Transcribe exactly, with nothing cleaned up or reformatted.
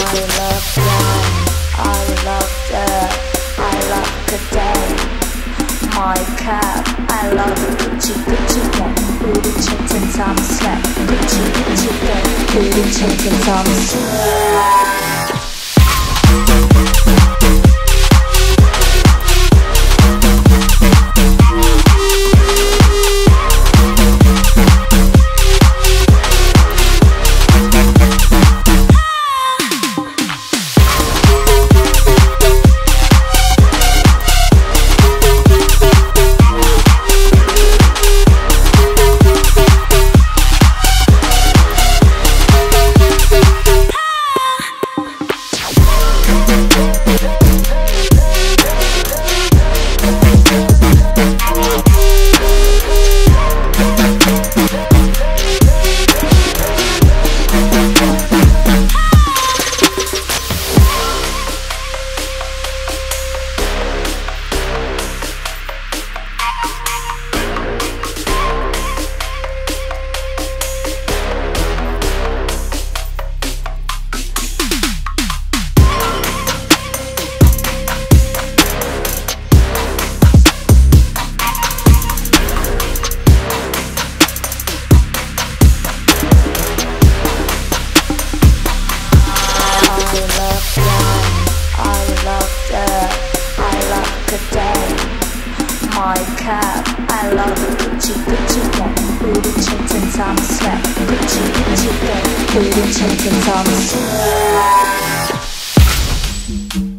I love Gucci, Gucci gang, booty checks and some slack. Gucci, Gucci gang, booty checks and some slack. My cab, I love Gucci, Gucci gang, booty checks and some slack. Gucci, Gucci gang, booty checks and some slack.